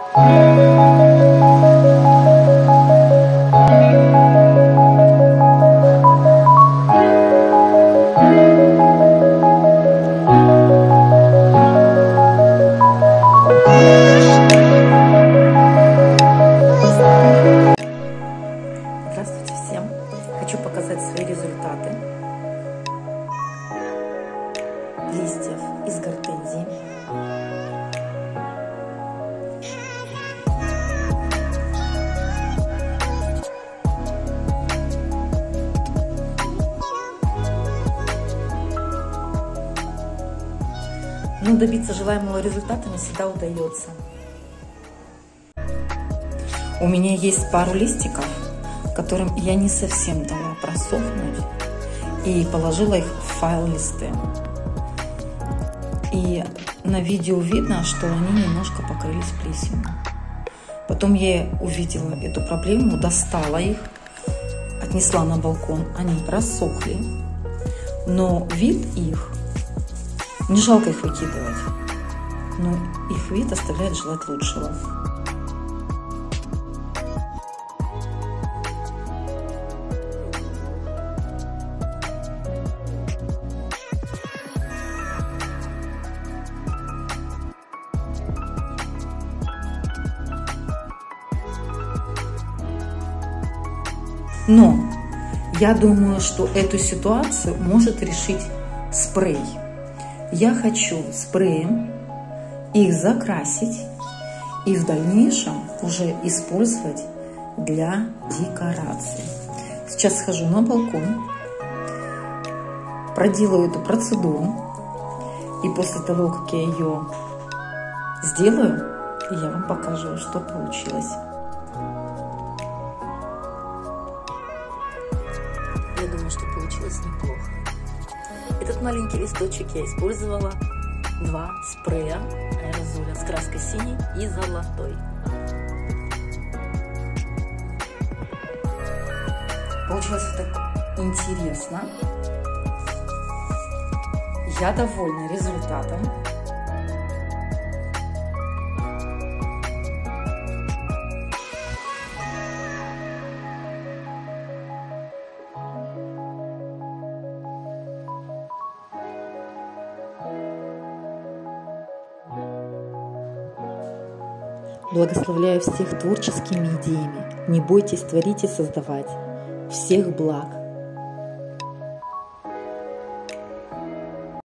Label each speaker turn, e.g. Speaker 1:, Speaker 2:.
Speaker 1: Здравствуйте всем! Хочу показать свои результаты листьев из гортензии. Но добиться желаемого результата не всегда удается. У меня есть пару листиков, которым я не совсем дала просохнуть, и положила их в файл листы. И на видео видно, что они немножко покрылись плесенью. Потом я увидела эту проблему, достала их, отнесла на балкон, они просохли, но вид их, не жалко их выкидывать, но их вид оставляет желать лучшего. Но я думаю, что эту ситуацию может решить спрей. Я хочу спреем их закрасить и в дальнейшем уже использовать для декорации. Сейчас схожу на балкон, проделаю эту процедуру, и после того, как я ее сделаю, я вам покажу, что получилось. Я думаю, что получилось неплохо. Этот маленький листочек я использовала 2 спрея аэрозоля с краской синей и золотой. Получилось так интересно. Я довольна результатом. Благословляю всех творческими идеями. Не бойтесь творить и создавать. Всех благ!